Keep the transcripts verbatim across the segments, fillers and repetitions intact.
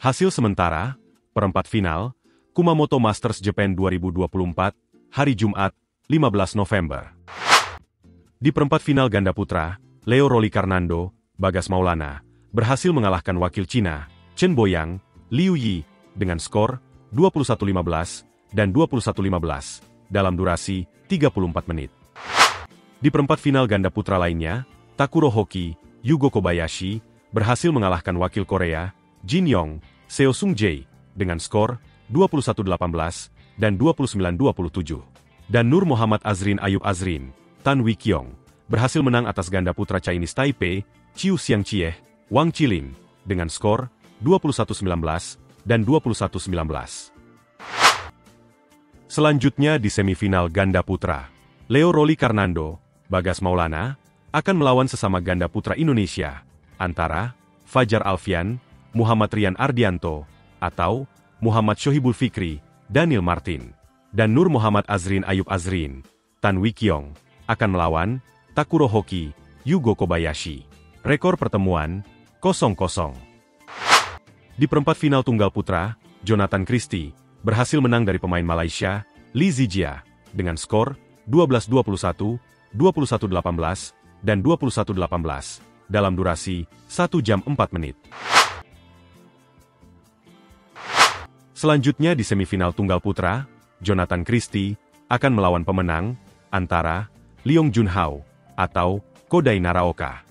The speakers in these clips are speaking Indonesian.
Hasil sementara, perempat final, Kumamoto Masters Japan dua ribu dua puluh empat, hari Jumat, lima belas November. Di perempat final ganda putra, Leo Rolicarnando, Bagas Maulana, berhasil mengalahkan wakil Cina, Chen Boyang, Liu Yi, dengan skor dua puluh satu lima belas dan dua puluh satu lima belas, dalam durasi tiga puluh empat menit. Di perempat final ganda putra lainnya, Takuro Hoki, Yugo Kobayashi, berhasil mengalahkan wakil Korea, Jin Yong, Seo Sung Jae, dengan skor dua puluh satu delapan belas dan dua puluh sembilan dua puluh tujuh. Dan Nur Muhammad Azrin Ayub Azrin, Tan Wee Kyong, berhasil menang atas ganda putra Chinese Taipei, Chiu Xiang Chieh, Wang Qilin, dengan skor dua puluh satu sembilan belas dan dua puluh satu sembilan belas. Selanjutnya di semifinal ganda putra, Leo Rolicarnando, Bagas Maulana, akan melawan sesama ganda putra Indonesia, antara Fajar Alfian, Muhammad Rian Ardianto, atau Muhammad Shohibul Fikri, Daniel Martin, dan Nur Muhammad Azrin Ayub Azrin, Tan Wee Kyong, akan melawan Takuro Hoki, Yugo Kobayashi. Rekor pertemuan, kosong kosong. Di perempat final tunggal putra, Jonathan Christie berhasil menang dari pemain Malaysia, Lee Zijia, dengan skor dua belas dua puluh satu, dua puluh satu delapan belas, dan dua puluh satu delapan belas, dalam durasi satu jam empat menit. Selanjutnya di semifinal tunggal putra, Jonathan Christie akan melawan pemenang antara Leong Junhao atau Kodai Naraoka.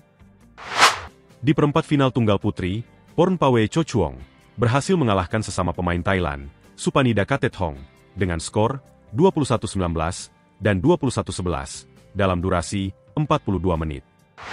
Di perempat final tunggal putri, Pornpawe Chochuong berhasil mengalahkan sesama pemain Thailand, Supanida Katethong, dengan skor dua puluh satu sembilan belas dan dua puluh satu sebelas, dalam durasi empat puluh dua menit.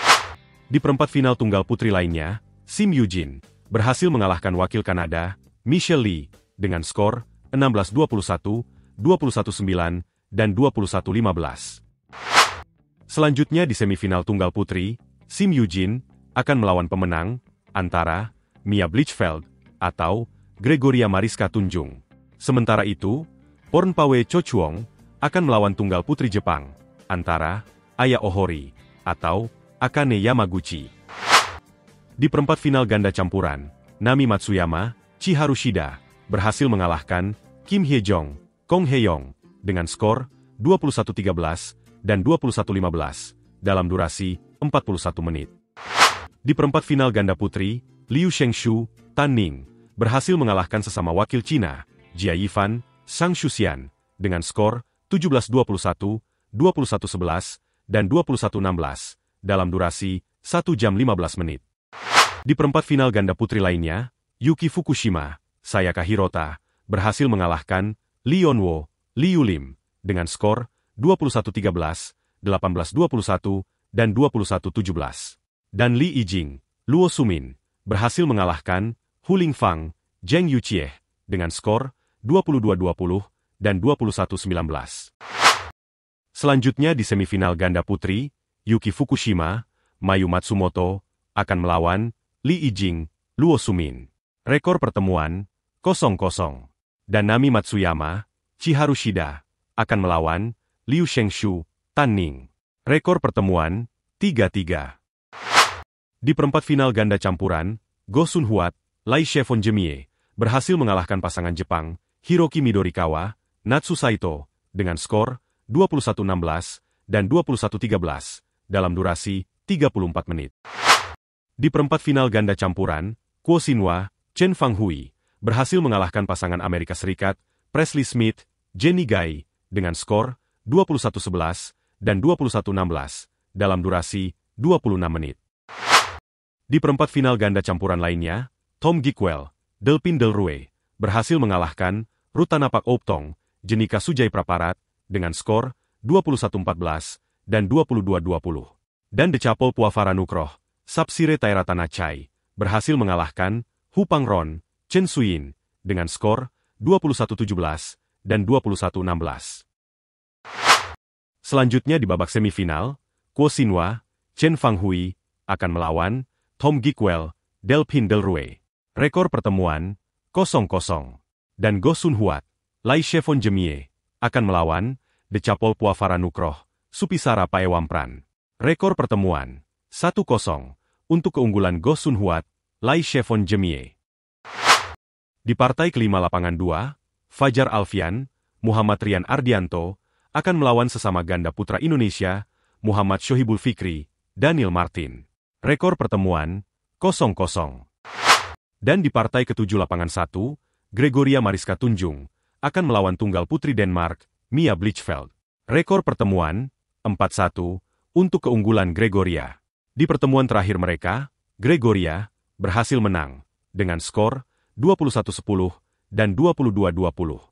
Di perempat final tunggal putri lainnya, Sim Eugene berhasil mengalahkan wakil Kanada, Michelle Lee, dengan skor enam belas dua puluh satu, dua puluh satu sembilan, dan dua puluh satu lima belas. Selanjutnya di semifinal tunggal putri, Sim Eugene akan melawan pemenang antara Mia Blichfeld atau Gregoria Mariska Tunjung. Sementara itu, Pornpawe Chochuong akan melawan tunggal putri Jepang antara Aya Ohori atau Akane Yamaguchi. Di perempat final ganda campuran, Nami Matsuyama, Chiharu Shida berhasil mengalahkan Kim Hye-jong, Kong Hye-yong dengan skor dua puluh satu tiga belas dan dua puluh satu lima belas dalam durasi empat puluh satu menit. Di perempat final ganda putri, Liu Shengshu, Tan Ning berhasil mengalahkan sesama wakil Cina, Jia Yifan, Sang Shuxian dengan skor tujuh belas dua puluh satu, dua puluh satu sebelas, dan dua puluh satu enam belas dalam durasi satu jam lima belas menit. Di perempat final ganda putri lainnya, Yuki Fukushima, Sayaka Hirota berhasil mengalahkan Lee Yonwo, Lee Yulim dengan skor dua puluh satu tiga belas, delapan belas dua puluh satu, dan dua puluh satu tujuh belas. Dan Lee Yijing, Luo Sumin berhasil mengalahkan Hu Lingfang, Zheng Yuqieh dengan skor dua puluh dua dua puluh dan dua puluh satu sembilan belas. Selanjutnya di semifinal ganda putri, Yuki Fukushima, Mayu Matsumoto akan melawan Lee Yijing, Luo Sumin. Rekor pertemuan kosong kosong. Dan Nami Matsuyama, Chiharu Shida akan melawan Liu Shengshu, Tan Ning. Rekor pertemuan tiga tiga. Di perempat final ganda campuran, Go Sun Huat, Lai Shevon Jemie berhasil mengalahkan pasangan Jepang, Hiroki Midorikawa, Natsu Saito, dengan skor dua puluh satu enam belas dan dua puluh satu tiga belas dalam durasi tiga puluh empat menit. Di perempat final ganda campuran, Kuo Xinhua, Chen Fanghui berhasil mengalahkan pasangan Amerika Serikat, Presley Smith, Jenny Gai, dengan skor dua puluh satu sebelas dan dua puluh satu enam belas dalam durasi dua puluh enam menit. Di perempat final ganda campuran lainnya, Tom Gickwell, Delpin Delrue berhasil mengalahkan Rutanapak Optong, Jenika Sujai Praparat dengan skor dua puluh satu empat belas dan dua puluh dua dua puluh. Dan Decapol Puavaranukroh, Sapsire Tairatanachai berhasil mengalahkan Hu Pangron, Chen Suyin dengan skor dua puluh satu tujuh belas dan dua puluh satu enam belas. Selanjutnya di babak semifinal, Kuo Xinhua, Chen Fanghui akan melawan Tom Gickwell, Delpin Delrue. Rekor pertemuan kosong kosong. Dan Go Sun Huat, Lai Shevon Jemie akan melawan Decapol Puavaranukroh, Supisara Paewampran. Rekor pertemuan satu kosong untuk keunggulan Go Sun Huat, Lai Shevon Jemie. Di partai kelima lapangan dua, Fajar Alfian, Muhammad Rian Ardianto, akan melawan sesama ganda putra Indonesia, Muhammad Shohibul Fikri, Daniel Martin. Rekor pertemuan, kosong kosong. Dan di partai ketujuh lapangan satu, Gregoria Mariska Tunjung, akan melawan tunggal putri Denmark, Mia Blichfeld. Rekor pertemuan, empat satu, untuk keunggulan Gregoria. Di pertemuan terakhir mereka, Gregoria berhasil menang dengan skor dua puluh satu sepuluh dan dua puluh dua dua puluh.